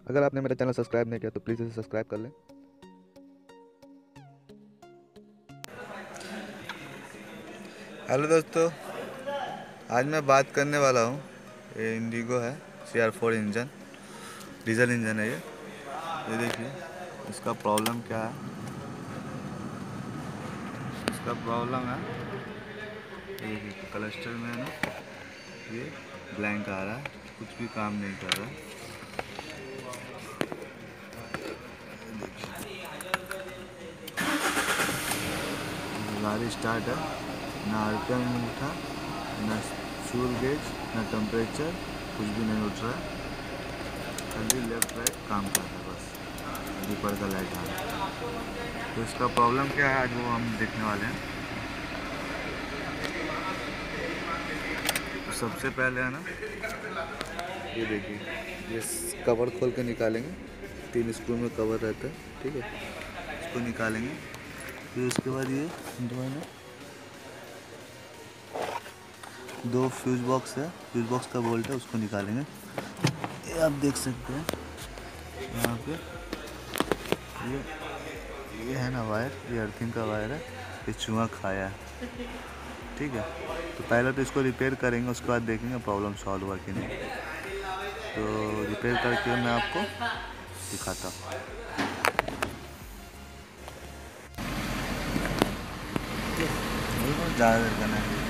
अगर आपने मेरा चैनल सब्सक्राइब नहीं किया तो प्लीज़ इसे सब्सक्राइब कर लें। हेलो दोस्तों, आज मैं बात करने वाला हूँ। ये इंडिगो है, CR4 इंजन, डीजल इंजन है ये देखिए इसका प्रॉब्लम क्या है। इसका प्रॉब्लम है ये देखिए क्लस्टर में है ना, ये ब्लैंक आ रहा है, कुछ भी काम नहीं कर रहा है। गाड़ी स्टार्ट है, ना RPM उठा, ना फ्यूल गेज, ना टेम्परेचर, कुछ भी नहीं उठ रहा है। खाली लेफ्ट राइट काम कर रहा है, बस ऊपर का लाइट आ रहा है। तो इसका प्रॉब्लम क्या है आज वो हम देखने वाले हैं। तो सबसे पहले है ना, ये देखिए, ये कवर खोल के निकालेंगे। 3 स्क्रू में कवर रहता है, ठीक है, इसको निकालेंगे। फिर उसके बाद ये दो है ना, 2 फ्यूज बॉक्स है, फ्यूज बॉक्स का बोल्ट है, उसको निकालेंगे। ये आप देख सकते हैं यहाँ पे, ये है ना वायर, ये अर्थिंग का वायर है, ये चूहा खाया है, ठीक है। तो पहले तो इसको रिपेयर करेंगे, उसके बाद देखेंगे प्रॉब्लम सॉल्व हुआ कि नहीं। तो रिपेयर करके मैं आपको दिखाता हूँ। ज़्यादा देर करना है।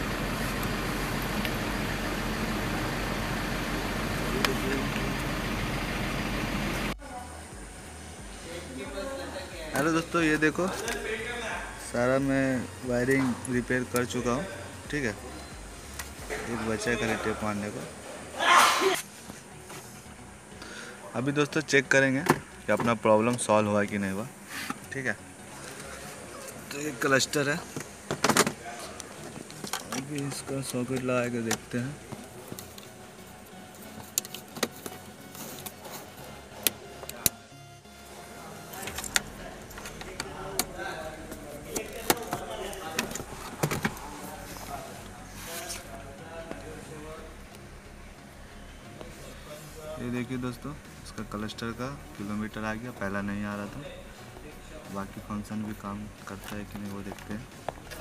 हेलो दोस्तों, ये देखो सारा मैं वायरिंग रिपेयर कर चुका हूँ, ठीक है। एक बचा है खाली टेप मारने को। अभी दोस्तों चेक करेंगे कि अपना प्रॉब्लम सॉल्व हुआ कि नहीं हुआ, ठीक है। तो ये क्लस्टर है, अभी इसका सॉकेट लगा के देखते हैं। ये देखिए दोस्तों, इसका क्लस्टर का किलोमीटर आ गया, पहला नहीं आ रहा था। बाकी फंक्शन भी काम करता है कि नहीं वो देखते हैं।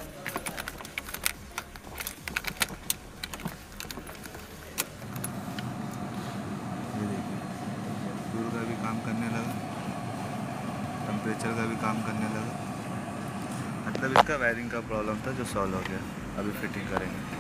ये देखिए फ्यूल का भी काम करने लगा, टेम्परेचर का भी काम करने लगा। मतलब इसका वायरिंग का प्रॉब्लम था जो सॉल्व हो गया। अभी फिटिंग करेंगे।